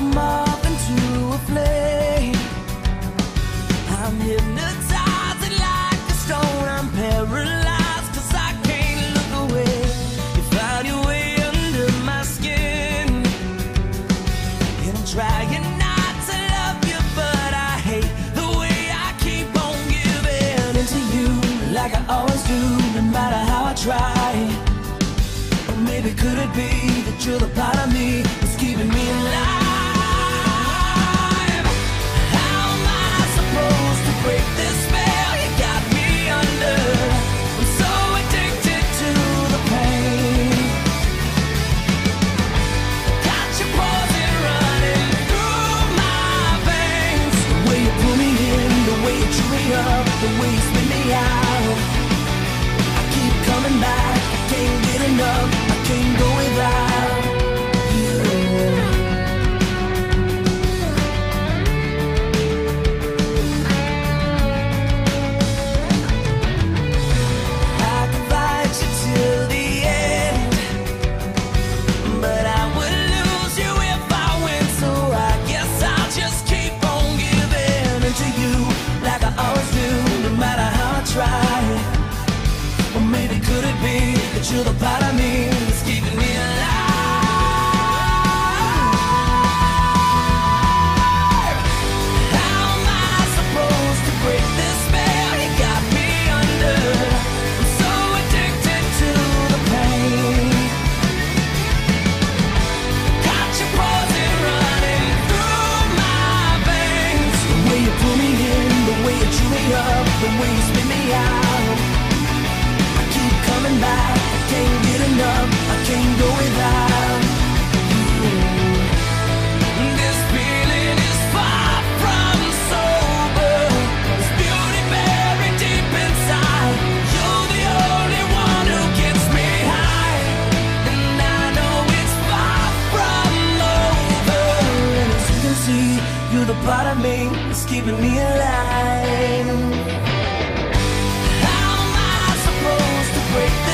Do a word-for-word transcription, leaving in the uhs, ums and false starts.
moth into a flame. I'm hypnotizing like a stone. I'm paralyzed cause I can't look away. You found your way under my skin, and I'm trying not to love you, but I hate the way I keep on giving into you like I always do, no matter how I try. Or maybe could it be that you're the part of me that's keeping me alive? How am I supposed to break this spell you got me under? I'm so addicted to the pain. Got your poison running through my veins. The way you pull me in, the way you chew me up, the way you spin me out. I keep coming back, I can't get enough, I can't go without you. I could fight you till the end, but I would lose you if I win. So I guess I'll just keep on giving into you like I always do, no matter how I try. Or maybe could it be that you're the part of me that's keeping me alive? How am I supposed to break this spell you got me under? I'm so addicted to the pain. Got your poison running through my veins. The way you pull me in, the way you chew me up, the way you spin me out. I keep coming back, I can't get enough, I can't go without you. This feeling is far from sober. This beauty buried deep inside. You're the only one who gets me high, and I know it's far from over. And as you can see, you're the part of me that's keeping me alive. How am I supposed to break